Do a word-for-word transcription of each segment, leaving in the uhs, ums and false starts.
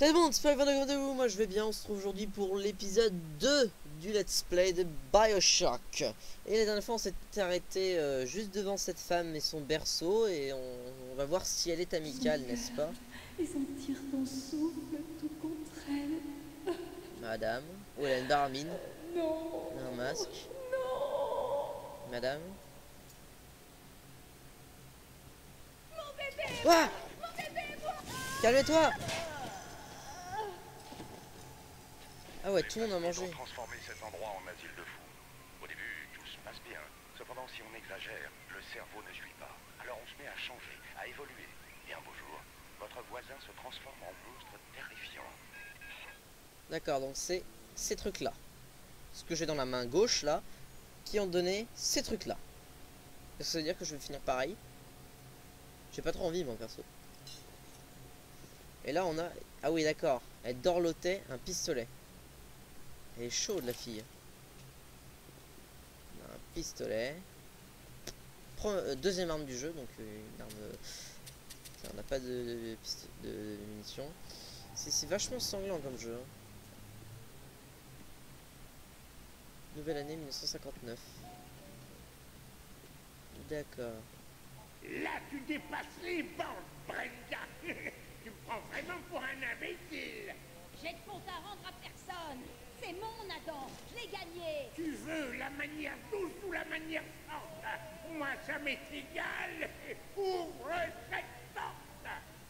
Salut tout le monde, j'espère que vous, moi je vais bien, on se trouve aujourd'hui pour l'épisode deux du let's play de Bioshock. Et la dernière fois on s'était arrêté euh, juste devant cette femme et son berceau et on, on va voir si elle est amicale, n'est-ce pas? Et sentir ton souffle tout contre elle. Madame. Oh, elle a une baramine. Non. Elle a un masque. Non. Madame. Mon bébé. Ouah, Mon bébé, moi. calme-toi. Ah ouais, tout le monde a mangé. Transformer cet endroit en asile de fous. Au début, tout se passe bien. Cependant, si on exagère, le cerveau ne suit pas. Alors on se met à changer, à évoluer. Et un beau jour, votre voisin se transforme en monstre terrifiant. D'accord, donc c'est ces trucs-là. Ce que j'ai dans la main gauche, là, qui ont donné ces trucs-là. Est-ce que ça veut dire que je vais finir pareil? J'ai pas trop envie, mon perso. Et là, on a... Ah oui, d'accord. Elle dorlotait un pistolet. Elle est chaude, la fille. On a un pistolet. Pre- euh, deuxième arme du jeu, donc euh, une arme... euh, on n'a pas de, de, de, de munitions. C'est vachement sanglant comme jeu. Hein. Nouvelle année mille neuf cent cinquante-neuf. D'accord. Là, tu dépasses les bandes, Brenda. Tu me prends vraiment pour un imbécile. J'ai de compte à rendre à personne. C'est mon Adam. Je l'ai gagné. Tu veux la manière douce ou la manière forte? Moi, ça m'est égal. Ouvre cette porte.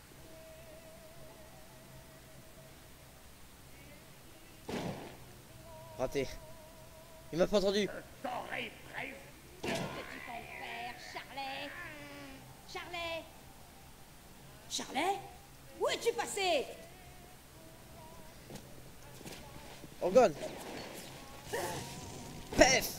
Raté. Il m'a pas entendu. T'aurais presque. Qu'est-ce que tu comptes faire, Charlet? Charlet? Charlet? Où es-tu passé? Oh god. Pef.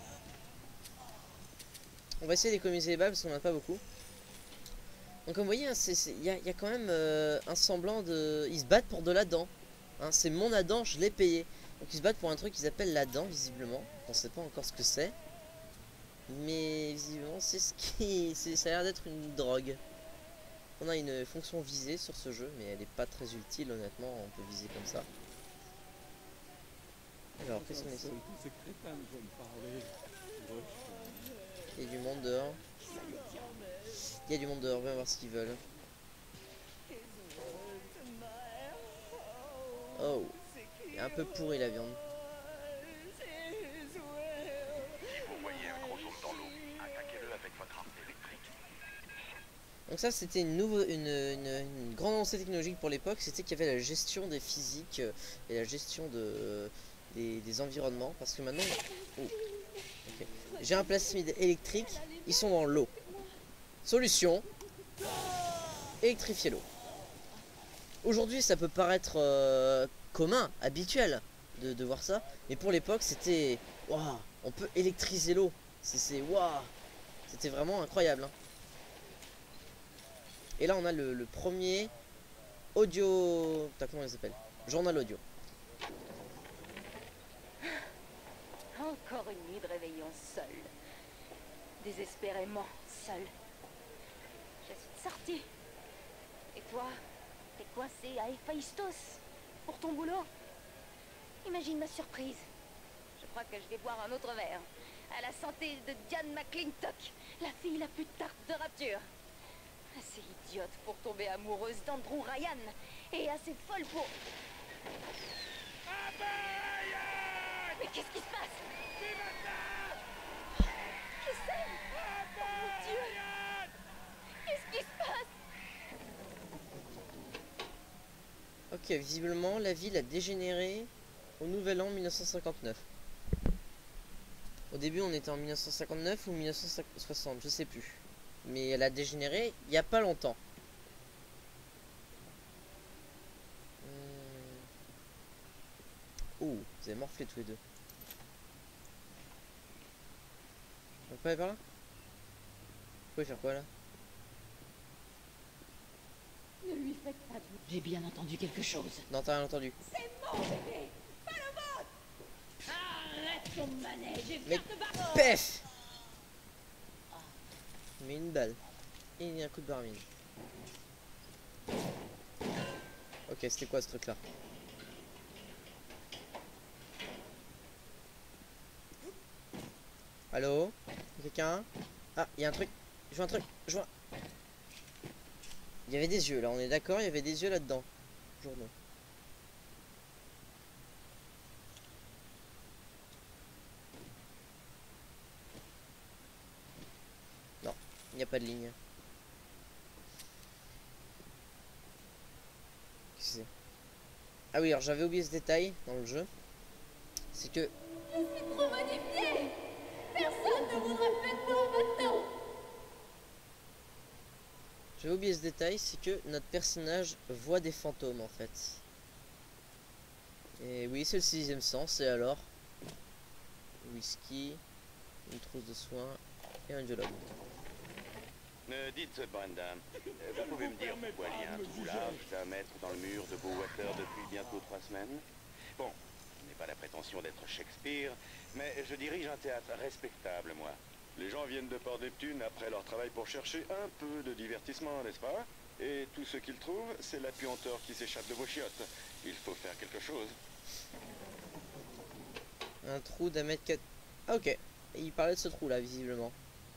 On va essayer d'économiser les balles parce qu'on en a pas beaucoup. Donc comme vous voyez, il y, y a quand même euh, un semblant de... Ils se battent pour de la dent. Hein, c'est mon Adam, je l'ai payé. Donc ils se battent pour un truc qu'ils appellent la dent, visiblement. On sait pas encore ce que c'est. Mais visiblement, c'est ce qui... ça a l'air d'être une drogue. On a une fonction visée sur ce jeu, mais elle est pas très utile, honnêtement. On peut viser comme ça. Alors, qu'est-ce qu'on essaie? Il y a du monde dehors. Il y a du monde dehors, viens voir ce qu'ils veulent. Oh, il est un peu pourri la viande. Si vous voyez un gros homme dans l'eau, attaquez-le avec votre arme électrique. Donc ça, c'était une, nouveau, une, une, une grande avancée technologique pour l'époque. C'était qu'il y avait la gestion des physiques et la gestion de, euh, des, des environnements. Parce que maintenant... Oh. Okay. J'ai un plasmide électrique, ils sont dans l'eau. Solution, électrifier l'eau. Aujourd'hui, ça peut paraître euh, commun, habituel de, de voir ça. Mais pour l'époque, c'était... Waouh, on peut électriser l'eau. C'est... Waouh. C'était vraiment incroyable. Hein. Et là, on a le, le premier audio... Putain, comment il s'appelle? Journal audio. Encore une nuit de réveillon seule. Désespérément seule. Je suis sortie. Et toi, t'es coincé à Héphaïstos pour ton boulot. Imagine ma surprise. Je crois que je vais boire un autre verre. À la santé de Diane McClintock, la fille la plus tarte de Rapture. Assez idiote pour tomber amoureuse d'Andrew Ryan. Et assez folle pour... Mais qu'est-ce qui se passe? Qu'est-ce que c'est? Oh mon Dieu! Qu'est-ce qui se passe? Ok, visiblement, la ville a dégénéré au nouvel an mille neuf cent cinquante-neuf. Au début, on était en mille neuf cent cinquante-neuf ou mille neuf cent soixante, je sais plus. Mais elle a dégénéré il n'y a pas longtemps. Ouh, vous avez morflé tous les deux. On peut aller par là? Vous pouvez faire quoi là? Ne lui faites pas de... J'ai bien entendu quelque chose. Non, t'as rien entendu. C'est mon bébé. Pas le vôtre. Arrête ton manège et Mais viens te battre. pef! Mais une balle. Et il y a un coup de baramine. Ok, c'était quoi ce truc là? Allô? Quelqu'un? Ah, il y a un truc. Je vois un truc. Je vois. Il y avait des yeux là, on est d'accord, il y avait des yeux là-dedans. Journaux. Non, il n'y a pas de ligne. Qu'est-ce que c'est? Ah oui, alors j'avais oublié ce détail dans le jeu. C'est que... C'est trop modifié. Personne ne voudra plus de moi maintenant. J'avais oublié ce détail, c'est que notre personnage voit des fantômes en fait. Et oui, c'est le sixième sens, et alors? Whisky, une trousse de soins et un dialogue. Euh, dites, Brenda, euh, vous pouvez me dire pourquoi il y a un trou large d'un mètre dans le mur de Bowater depuis bientôt trois semaines? Bon, je n'ai pas la prétention d'être Shakespeare, mais je dirige un théâtre respectable, moi. Les gens viennent de Port-Neptune après leur travail pour chercher un peu de divertissement, n'est-ce pas? Et tout ce qu'ils trouvent, c'est la puanteur qui s'échappe de vos chiottes. Il faut faire quelque chose. Un trou d'un mètre quatre... Ah ok, il parlait de ce trou là visiblement.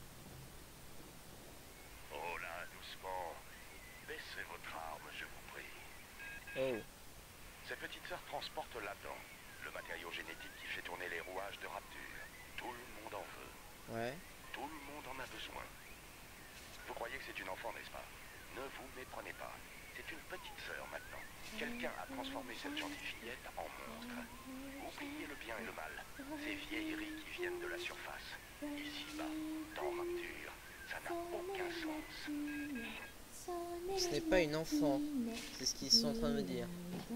Oh là, doucement. Baissez votre arme, je vous prie. Oh. Cette petite sœur transporte l'Adam, le matériau génétique qui fait tourner les rouages de Rapture. Tout le monde en veut. Ouais. Tout le monde en a besoin. Vous croyez que c'est une enfant, n'est-ce pas? Ne vous méprenez pas. C'est une petite sœur maintenant. Quelqu'un a transformé cette gentille fillette en monstre. Oubliez le bien et le mal. Ces vieilleries qui viennent de la surface. Ici-bas, dans Rapture, ça n'a aucun sens. Ce n'est pas une enfant. C'est ce qu'ils sont en train de me dire.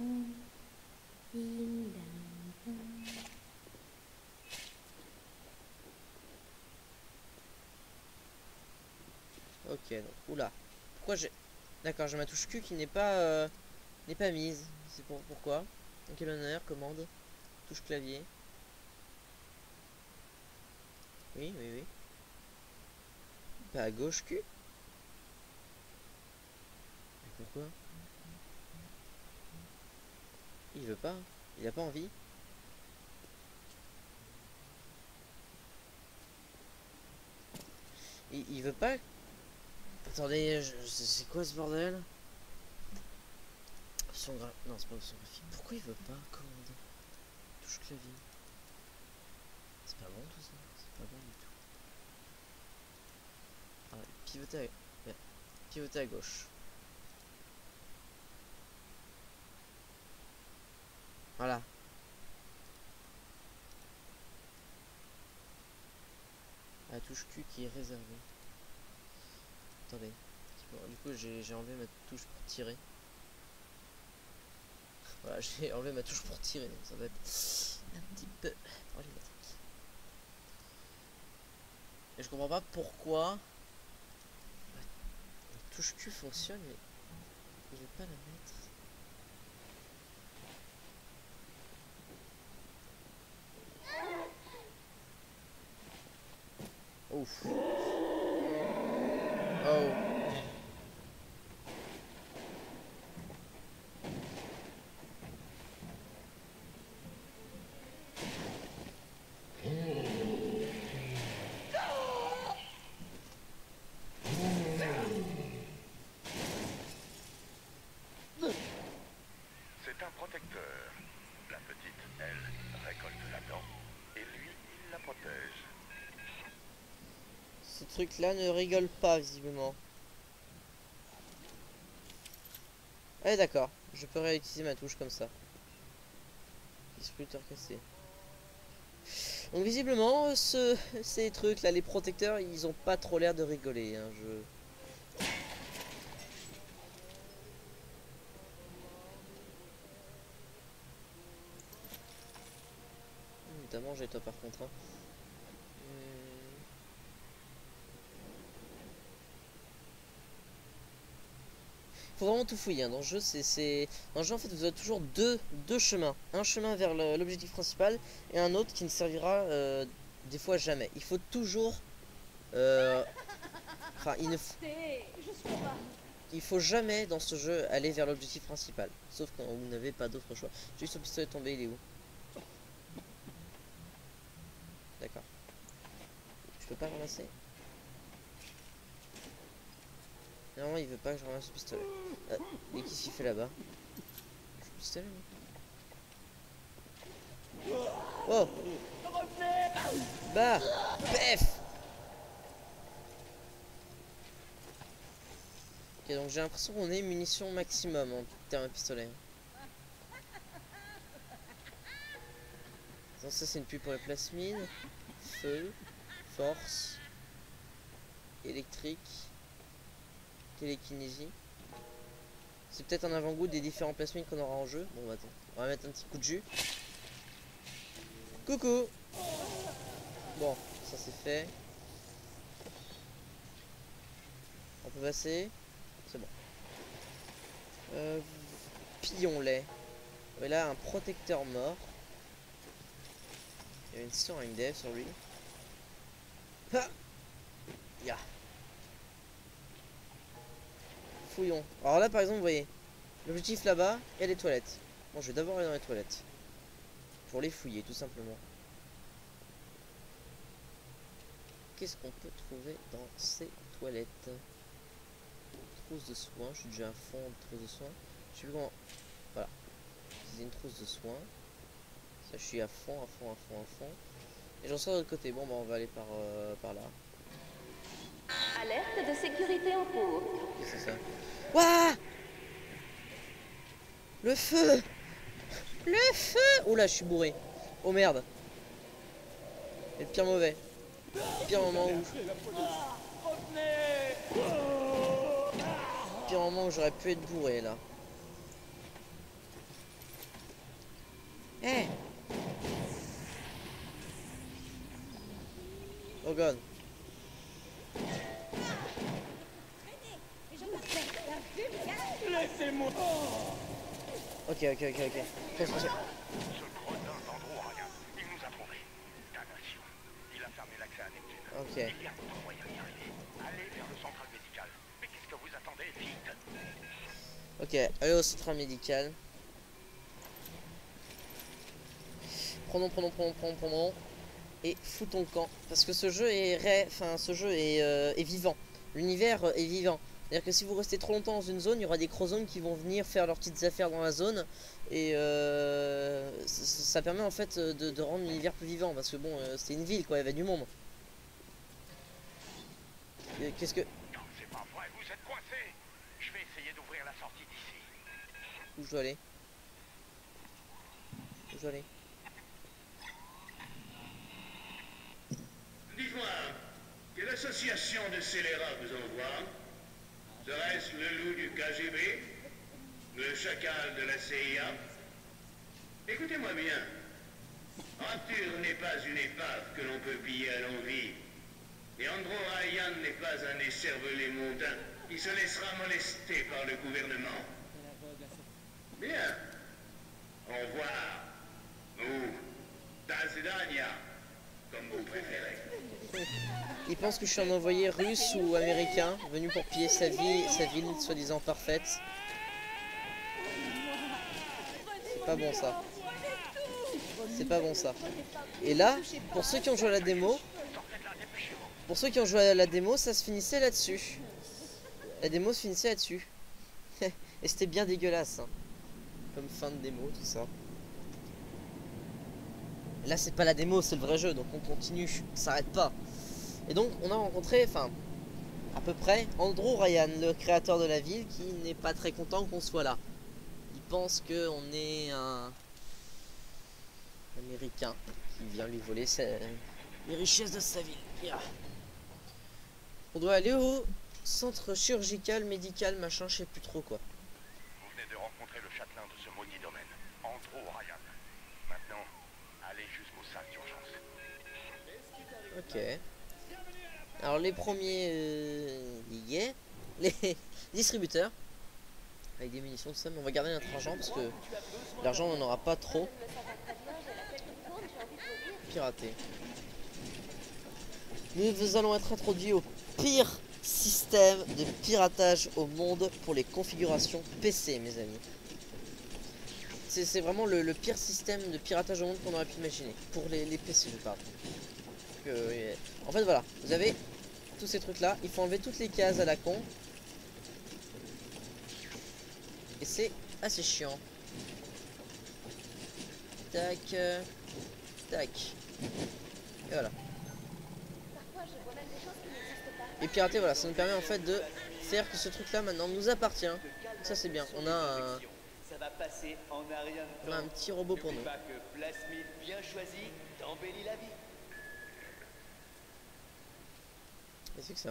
Ok, donc, oula. Pourquoi j'ai... D'accord, j'ai ma touche Q qui n'est pas... Euh, n'est pas mise. C'est pour... pourquoi? Donc, quel honneur, commande. Touche clavier. Oui, oui, oui. Pas à gauche Q. Mais pourquoi? Il veut pas. Il a pas envie. Il, il veut pas... Attendez, je- c'est quoi ce bordel? Option gra... Non, c'est pas option graphique. Pourquoi il veut pas? Commande. Touche clavier. C'est pas bon tout ça? C'est pas bon du tout. Ah, pivoter à... ouais. Pivoter à gauche. Voilà. La touche Q qui est réservée. Attendez. Du coup, j'ai enlevé ma touche pour tirer. Voilà, j'ai enlevé ma touche pour tirer. Donc ça va être un petit peu problématique. Et je comprends pas pourquoi la touche Q fonctionne, mais je vais pas la mettre. Ouf. Oh. C'est un protecteur. La petite, elle, récolte la dent. Et lui, il la protège. Ce truc là ne rigole pas visiblement. Ah d'accord, je peux réutiliser ma touche comme ça. Distributeur cassé. Donc visiblement ce, ces trucs là, les protecteurs, ils ont pas trop l'air de rigoler hein, je... T'as mangé toi par contre hein. Faut vraiment tout fouiller hein. Dans le jeu, c'est dans le jeu en fait vous avez toujours deux, deux chemins, un chemin vers l'objectif principal et un autre qui ne servira euh, des fois jamais. Il faut toujours euh... enfin il ne faut... Je suis là. il faut jamais dans ce jeu aller vers l'objectif principal. Sauf quand vous n'avez pas d'autre choix. J'ai vu ce pistolet tomber, il est où? D'accord. Je peux pas le ramasser? Non, il veut pas que je ramasse ce pistolet. Ah, et qu'est-ce qu'il fait là-bas? Le pistolet, lui. Oh! Bah! Pef! Ok, donc j'ai l'impression qu'on est munitions maximum en termes de pistolet. Donc ça c'est une pub pour les plasmides. Feu, force, électrique, télékinésie. C'est peut-être un avant-goût des différents plasmides qu'on aura en jeu. Bon bah attends, on va mettre un petit coup de jus. Coucou! Bon, ça c'est fait. On peut passer. C'est bon. Euh, Pillon-les. Et là, un protecteur mort. Il y a une storing dev sur lui. Ah yeah. Fouillons. Alors là, par exemple, vous voyez, l'objectif là-bas, il y a des toilettes. Bon, je vais d'abord aller dans les toilettes. Pour les fouiller, tout simplement. Qu'est-ce qu'on peut trouver dans ces toilettes? Trousse de soins, je suis déjà à fond de trousse de soins. Je sais plus comment. Voilà. C'est une trousse de soins. Ça, je suis à fond, à fond, à fond, à fond. Et j'en sors de l'autre côté. Bon, bah, on va aller par, euh, par là. Alerte de sécurité en cours. Qu'est-ce que c'est ça? Ouah! Le feu! Le feu! Oh là, je suis bourré. Oh merde. C'est le pire mauvais. Le pire moment où. Le pire moment où j'aurais pu être bourré là. Eh! Hey. Oh god. Laissez-moi. Ok, ok, ok, ok. Pause, pause. Ce cretin d'Andrew Ryan, il nous a trouvés. Damnation. Il a fermé l'accès à Neptune. Ok. Il y a d'autres moyens d'y arriver. Allez vers le central médical. Mais qu'est-ce que vous attendez? Vite! Ok, allez au central médical. Prenons, prenons, prenons, prenons, prenons. Et foutons le camp. Parce que ce jeu est ré... enfin, ce jeu est, euh, est vivant. L'univers est vivant. C'est-à-dire que si vous restez trop longtemps dans une zone, il y aura des crozones qui vont venir faire leurs petites affaires dans la zone. Et euh, ça, ça permet en fait de, de rendre l'univers plus vivant. Parce que bon, euh, c'est une ville quoi, il y avait du monde. Qu'est-ce que... Non, c'est pas vrai, vous êtes coincés. Je vais essayer d'ouvrir la sortie d'ici. Où je dois aller? Où je dois aller? Dites-moi, quelle association de scélérats vous envoie? Serait-ce le loup du K G B? Le chacal de la C I A? Écoutez-moi bien. Arthur n'est pas une épave que l'on peut piller à l'envi. Et Andrew Ryan n'est pas un écervelé mondain qui se laissera molester par le gouvernement. Bien. Au revoir. Ou Dazdania, comme vous préférez. Il pense que je suis un envoyé russe ou américain venu pour piller sa vie, sa ville soi-disant parfaite. C'est pas bon ça. C'est pas bon ça. Et là, pour ceux qui ont joué à la démo, pour ceux qui ont joué à la démo, ça se finissait là-dessus. La démo se finissait là-dessus. Et c'était bien dégueulasse. Hein. Comme fin de démo, tout ça. Et là, c'est pas la démo, c'est le vrai jeu, donc on continue, on s'arrête pas. Et donc, on a rencontré, enfin, à peu près, Andrew Ryan, le créateur de la ville, qui n'est pas très content qu'on soit là. Il pense qu'on est un Américain qui vient lui voler sa... les richesses de sa ville. Yeah. On doit aller au centre chirurgical, médical, machin, je sais plus trop quoi. Vous venez de rencontrer le châtelain de ce maudit domaine, Andrew Ryan. Maintenant, allez jusqu'au sac d'urgence. Ok. Alors les premiers euh, yeah, les distributeurs avec des munitions, tout ça, mais on va garder notre argent parce que l'argent on n'en aura pas trop. Piraté. Nous allons être introduits au pire système de piratage au monde pour les configurations P C, mes amis. C'est vraiment le, le pire système de piratage au monde qu'on aurait pu imaginer. Pour les, les P C, je parle. Donc, euh, en fait, voilà. Vous avez tous ces trucs-là. Il faut enlever toutes les cases à la con. Et c'est assez chiant. Tac. Euh, tac. Et voilà. Et pirater, voilà, ça nous permet en fait de faire que ce truc là maintenant nous appartient. Ça c'est bien, on a un, Ça va passer en un rien de on a un temps. petit robot pour nous. N'oublie pas que plasmide bien choisi t'embellit la vie. Qu'est-ce que c'est que ça?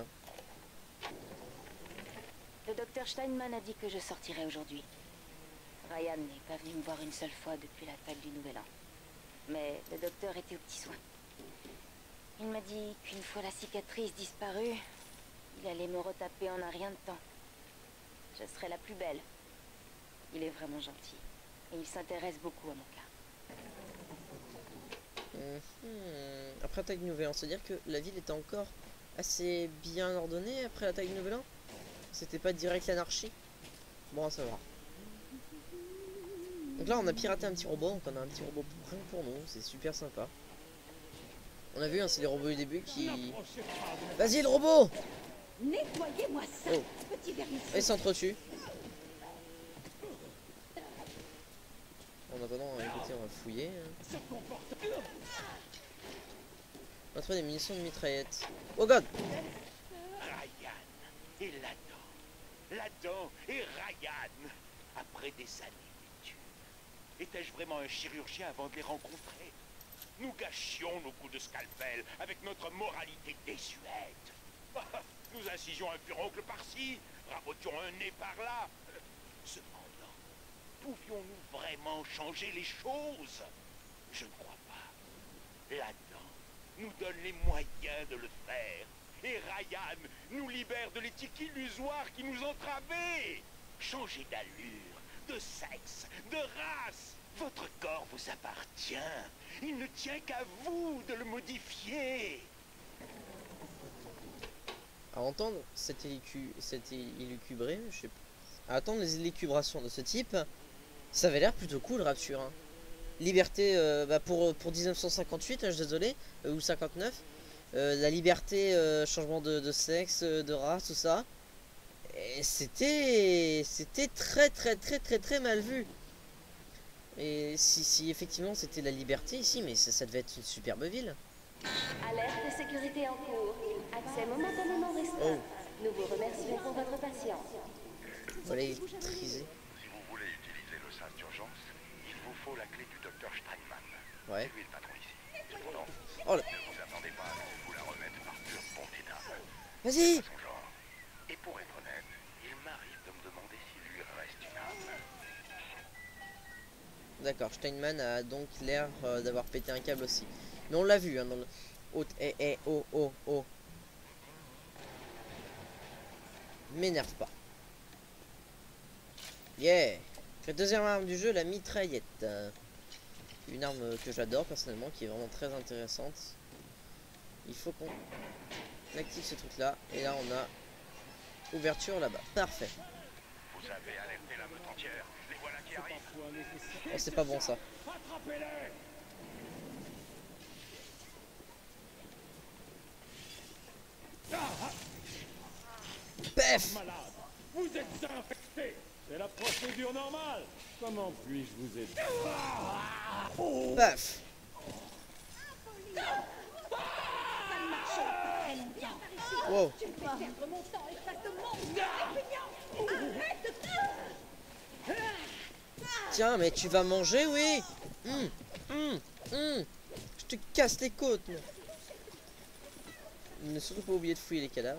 Le docteur Steinman a dit que je sortirais aujourd'hui. Ryan n'est pas venu me voir une seule fois depuis l'attaque du Nouvel An. Mais le docteur était aux petits soins. Il m'a dit qu'une fois la cicatrice disparue, il allait me retaper en un rien de temps. Je serai la plus belle. Il est vraiment gentil. Et il s'intéresse beaucoup à mon cas. Mmh. Après l'attaque du Nouvel An, c'est-à-dire que la ville était encore assez bien ordonnée après l'attaque du Nouvel An? C'était pas direct l'anarchie? Bon, ça va. Donc là, on a piraté un petit robot, donc on a un petit robot rien que pour nous, c'est super sympa. On a vu, hein, c'est les robots du début qui... Vas-y, le robot! Nettoyez-moi ça, Oh. petit vermicule. Et s'entretue. En attendant, écoutez, on va fouiller. hein. On va trouver des munitions de mitraillette. Oh god! Ryan et là-dedans, là-dedans et Ryan. Après des années d'études, étais-je vraiment un chirurgien avant de les rencontrer? Nous gâchions nos coups de scalpel avec notre moralité désuète. Nous incisions un furoncle par-ci, rabotions un nez par-là. Cependant, pouvions-nous vraiment changer les choses? Je ne crois pas. Là-dedans nous donne les moyens de le faire. Et Ryan nous libère de l'éthique illusoire qui nous entravait. Changer d'allure, de sexe, de race. Votre corps vous appartient. Il ne tient qu'à vous de le modifier. À entendre cette, élucu... cette élucubrée, je sais pas. À attendre les élucubrations de ce type, ça avait l'air plutôt cool, Rapture. Hein. Liberté euh, bah pour, pour mille neuf cent cinquante-huit, hein, je suis désolé, euh, ou cinquante-neuf. Euh, la liberté, euh, changement de, de sexe, de race, tout ça. Et c'était c'était très très très très très mal vu. Et si, si effectivement c'était la liberté ici, mais ça, ça devait être une superbe ville. Alerte de sécurité en cours. Accès momentanément restreint. Oh. Nous vous remercions pour votre patience. Voilà, électrisé. Si vous voulez utiliser le sas d'urgence, il vous faut la clé du docteur Steinman. Ouais. C'est lui le patron ici. Cependant, Oh là. ne vous attendez pas à ce que vous la remettre par pure bonté d'âme. Vas-y. Pas son genre. Et pour être honnête, il m'arrive de me demander s'il lui reste une âme. D'accord, Steinman a donc l'air euh, d'avoir pété un câble aussi. Mais on l'a vu, hein, dans le... Oh, eh, eh, oh, oh, oh. M'énerve pas. Yeah. La deuxième arme du jeu, la mitraillette. Euh, Une arme que j'adore personnellement, qui est vraiment très intéressante. Il faut qu'on active ce truc là. Et là on a ouverture là-bas. Parfait. Vous avez alerté la meute entière. Les voilà qui arrivent. Oh, c'est pas bon ça. Attrapez-les! Pef. Malade, vous êtes infecté. C'est la procédure normale. Comment puis-je vous aider? Paf. Wow. Je vais perdre mon temps et face de mon Arrête de... Tiens, mais tu vas manger, oui. Hum, hum, hum. Je te casse les côtes, moi. Ne surtout pas oublier de fouiller les cadavres.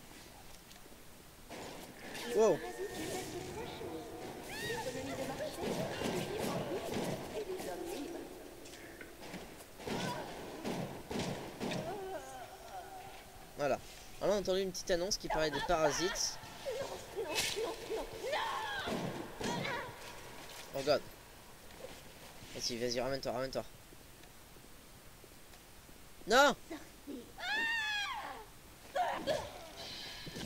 Wow. Voilà. Alors on a entendu une petite annonce qui parlait des parasites. Oh god. Vas-y, vas-y, ramène-toi, ramène-toi. Non.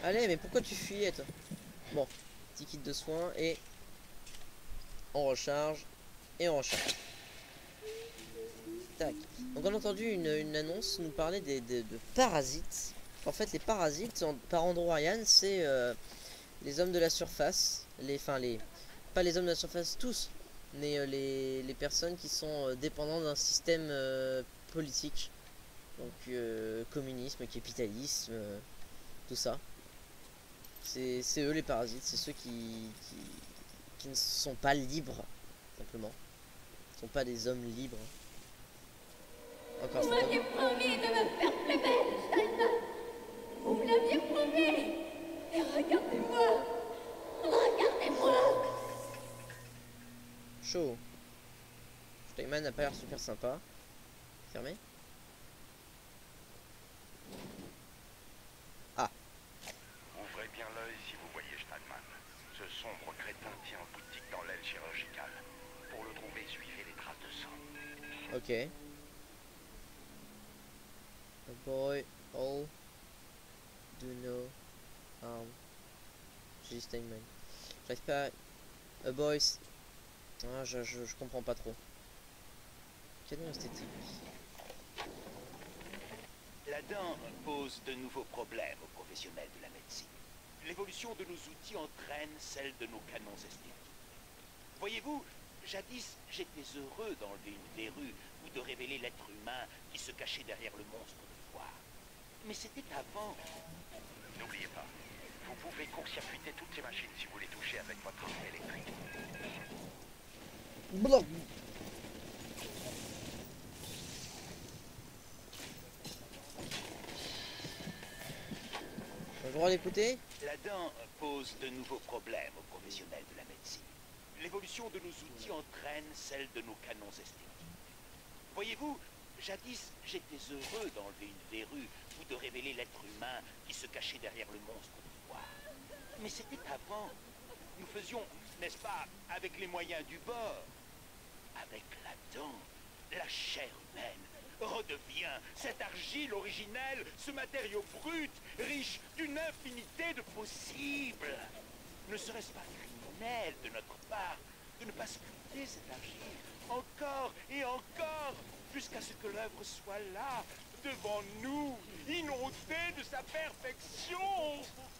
Allez, mais pourquoi tu fuyais, toi? Bon, petit kit de soins et on recharge et on recharge. Tac. Donc on a entendu une, une annonce nous parler des, des- de parasites. En fait, les parasites en, par Andrew Ryan, c'est euh, les hommes de la surface, les, enfin les, pas les hommes de la surface tous, mais euh, les, les personnes qui sont euh, dépendantes d'un système euh, politique, donc euh, communisme, capitalisme, euh, tout ça. C'est eux les parasites, c'est ceux qui, qui, qui ne sont pas libres, simplement. Ils ne sont pas des hommes libres. Encore Vous m'aviez promis de me faire plus belle, Steiner. Vous me l'aviez promis. Et regardez-moi. Regardez-moi. Chaud. Steinman n'a pas l'air super sympa. Fermé. Ah. Ouvrez bien l'œil si vous voyez Steinman. Ce sombre crétin tient boutique dans l'aile chirurgicale. Pour le trouver, suivez les traces de sang. Ok. A boy, all do know um j'ai dit Steinman. J'arrive pas. A boy. Ah, je, je, je comprends pas trop. Canon esthétique. La dent pose de nouveaux problèmes aux professionnels de la médecine. L'évolution de nos outils entraîne celle de nos canons esthétiques. Voyez-vous, jadis, j'étais heureux d'enlever une verrue ou de révéler l'être humain qui se cachait derrière le monstre de foire. Mais c'était avant. N'oubliez pas, vous pouvez court-circuiter toutes ces machines si vous les touchez avec votre arme électrique. Blah. J'ai le droit d'écouter? La dent pose de nouveaux problèmes aux professionnels de la médecine. L'évolution de nos outils entraîne celle de nos canons esthétiques. Voyez-vous, jadis, j'étais heureux d'enlever une verrue ou de révéler l'être humain qui se cachait derrière le monstre de foire. Mais c'était avant. Nous faisions, n'est-ce pas, avec les moyens du bord. Avec la dent, la chair humaine redevient cette argile originelle, ce matériau brut, riche d'une infinité de possibles. Ne serait-ce pas criminel de notre part de ne pas sculpter cette argile encore et encore jusqu'à ce que l'œuvre soit là, devant nous, inondée de sa perfection?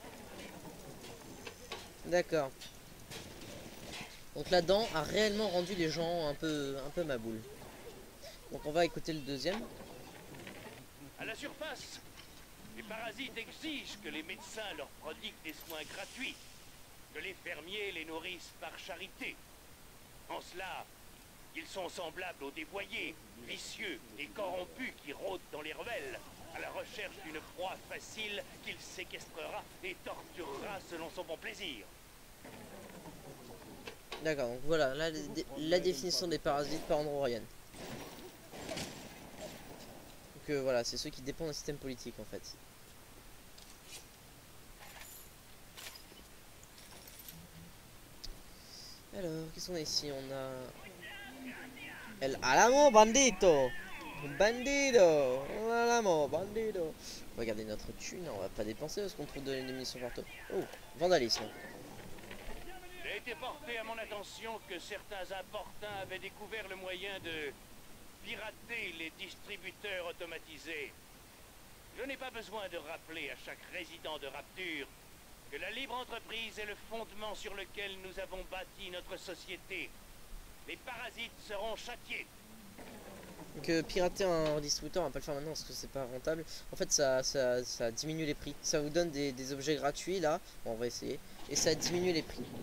D'accord. Donc la dent a réellement rendu les gens un peu, un peu maboules. Donc on va écouter le deuxième. À la surface, les parasites exigent que les médecins leur prodiguent des soins gratuits, que les fermiers les nourrissent par charité. En cela, ils sont semblables aux dévoyés, vicieux et corrompus qui rôdent dans les ruelles, à la recherche d'une proie facile qu'il séquestrera et torturera selon son bon plaisir. D'accord, donc voilà, la, la définition des parasites par Andrew Ryan. Donc euh, voilà, c'est ceux qui dépendent d'un système politique en fait. Alors, qu'est-ce qu'on a ici? On a... El Alamo Bandito. Bandito. El Alamo Bandito. On va garder notre thune, on va pas dépenser parce qu'on trouve de l'émission partout. Oh, vandalisme. Il a été porté à mon attention que certains importuns avaient découvert le moyen de pirater les distributeurs automatisés. Je n'ai pas besoin de rappeler à chaque résident de Rapture que la libre entreprise est le fondement sur lequel nous avons bâti notre société. Les parasites seront châtiés. Donc euh, pirater un distributeur, on va pas le faire maintenant parce que c'est pas rentable. En fait ça, ça, ça diminue les prix. Ça vous donne des, des objets gratuits là. Bon, on va essayer. Et ça diminue les prix.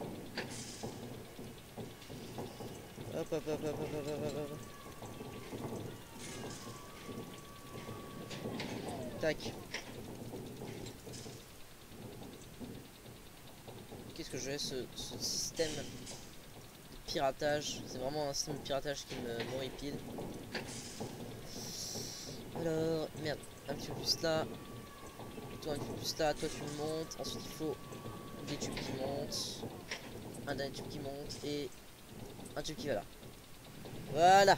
Hop hop hop hop hop hop hop hop. Tac. Qu'est-ce que je vais ce, ce système de piratage? C'est vraiment un système de piratage qui me m'horripile. Alors, merde, un petit peu plus là. Toi un petit peu plus là, toi tu montes. Ensuite il faut des tubes qui montent. Un dernier tube qui monte et un tube qui va là. Voilà.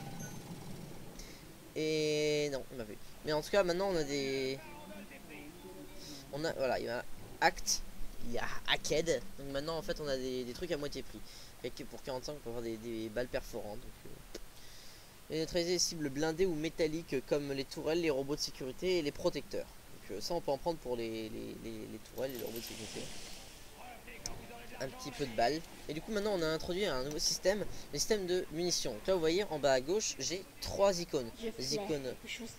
Et non, il m'a vu. Mais en tout cas maintenant on a des... On a... Voilà, il va Act, il y a Hacked. Donc maintenant en fait on a des, des trucs à moitié prix. Fait que pour quarante-cinq on peut avoir des, des balles perforantes. Donc, euh... et neutraliser les cibles blindées ou métalliques comme les tourelles, les robots de sécurité et les protecteurs. Donc euh, ça on peut en prendre pour les, les, les, les tourelles et les robots de sécurité. Un petit peu de balles. Et du coup maintenant on a introduit un nouveau système, le système de munitions. Donc là vous voyez en bas à gauche j'ai trois icônes. Les icônes.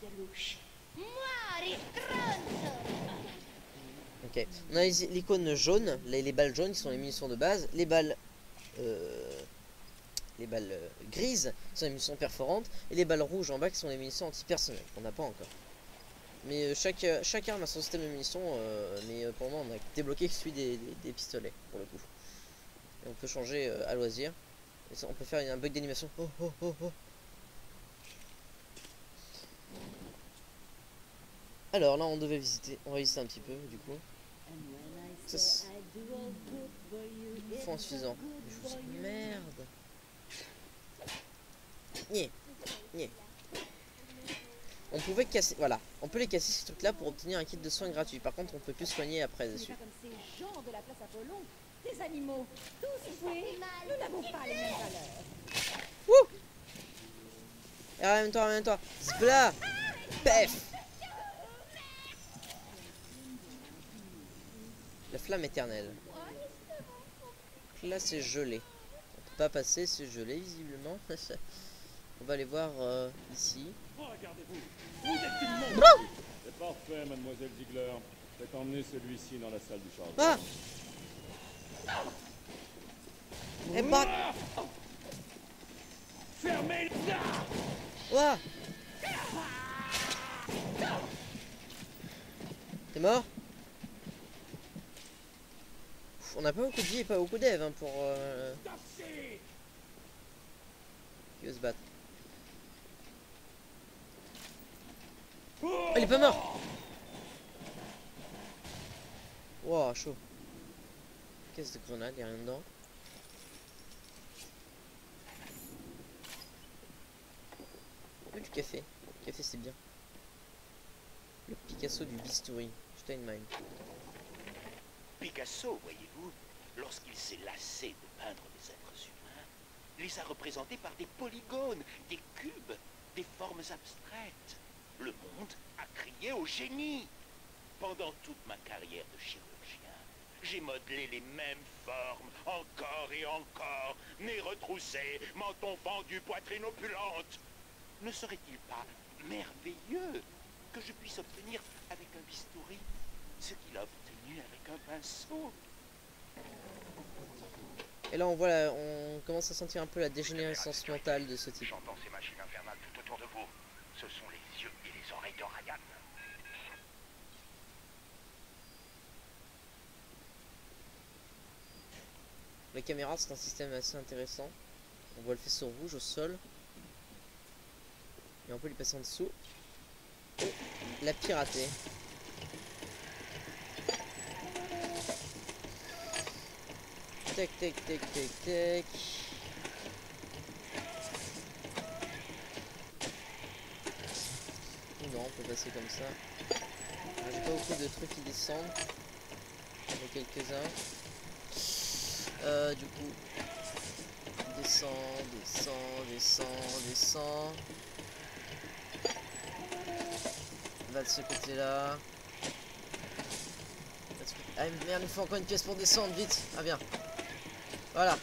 Ok. On a l'icône jaune, les, les balles jaunes qui sont les munitions de base, les balles euh, les balles euh, grises qui sont les munitions perforantes, et les balles rouges en bas qui sont les munitions antipersonnelles qu'on n'a pas encore. Mais euh, chaque, chaque arme a son système de munitions, euh, mais euh, pour le moment on a débloqué celui des, des, des pistolets pour le coup. Et on peut changer euh, à loisir. Et ça, on peut faire un bug d'animation. Oh, oh, oh, oh. Alors là on devait visiter, on va visiter un petit peu du coup. Ça c'est fond insuffisant. Je vous merde. Nyeh. Nyeh. On pouvait casser, voilà, on peut les casser ces trucs là pour obtenir un kit de soins gratuit. Par contre on peut plus soigner après dessus. Comme ces gens de la place Apollon, des animaux, tous foués, nous n'avons pas les mêmes valeurs. Wouh. Et ramène-toi, ramène-toi. Zbla. Pef. La flamme éternelle. Là c'est gelé. On peut pas passer, c'est gelé visiblement. On va aller voir euh, ici. Regardez-vous, vous êtes une monstre. Bon. C'est parfait, mademoiselle Ziegler. Faites emmener celui-ci dans la salle du charbon. Ah. Et bah. Fermez-la. Ouah. T'es mort? On n'a pas beaucoup de vie et pas beaucoup d'Eve hein, pour euh... qui veut se battre. Oh, il est pas mort. Wow, chaud. Caisse de grenade, y'a rien dedans. Oh, du café. Le café c'est bien. Le Picasso du bistouri. Steinmine. Picasso, voyez-vous, lorsqu'il s'est lassé de peindre les êtres humains, les a représentés par des polygones, des cubes, des formes abstraites. Le monde a crié au génie. Pendant toute ma carrière de chirurgien, j'ai modelé les mêmes formes, encore et encore, nez retroussé, menton fendu, poitrine opulente. Ne serait-il pas merveilleux que je puisse obtenir avec un bistouri ce qu'il a obtenu avec un pinceau? Et là on voit la, on commence à sentir un peu la dégénérescence mentale de ce type. J'entends ces machines infernales tout autour de vous. Ce sont les yeux et les oreilles de Ryan. La caméra c'est un système assez intéressant. On voit le faisceau rouge au sol. Et on peut lui passer en dessous. Et la pirater. Tac tac tac tac tac. Non, on peut passer comme ça. J'ai pas beaucoup de trucs qui descendent. Il y en a quelques-uns. Euh, du coup. Descend, descend, descend, descend. Va de ce côté-là. Ah merde, il faut encore une pièce pour descendre, vite. Ah bien. Voilà.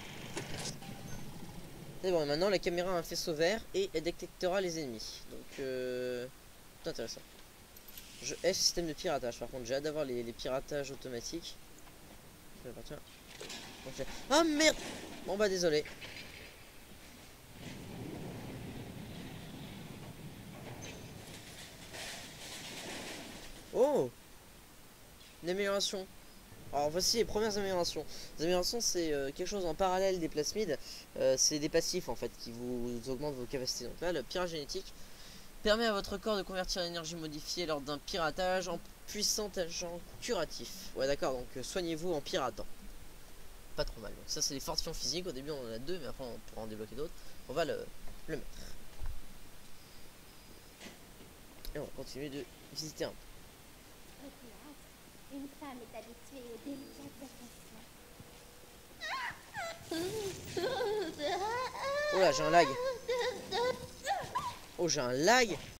C'est bon, et maintenant la caméra a un faisceau vert et elle détectera les ennemis. Donc, euh... c'est intéressant. Je F système de piratage. Par contre, j'ai hâte d'avoir les, les piratages automatiques. Je vais partir. Okay. Ah merde. Bon bah désolé. Oh, une amélioration. Alors voici les premières améliorations. Les améliorations c'est euh, quelque chose en parallèle des plasmides. euh, C'est des passifs en fait qui vous augmentent vos capacités. Donc là le pirate génétique permet à votre corps de convertir l'énergie modifiée lors d'un piratage en puissant agent curatif. Ouais d'accord, donc euh, soignez-vous en piratant. Pas trop mal. Donc ça c'est les fortifiants physiques. Au début on en a deux mais après on pourra en débloquer d'autres. On va le, le mettre. Et on va continuer de visiter un peu. Une femme est habituée aux délicates attentions. Oh là, j'ai un lag. Oh, j'ai un lag.